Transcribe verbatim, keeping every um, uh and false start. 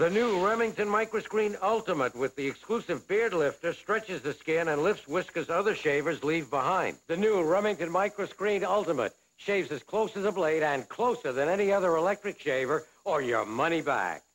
The new Remington Microscreen Ultimate with the exclusive beard lifter stretches the skin and lifts whiskers other shavers leave behind. The new Remington Microscreen Ultimate shaves as close as a blade and closer than any other electric shaver, or your money back.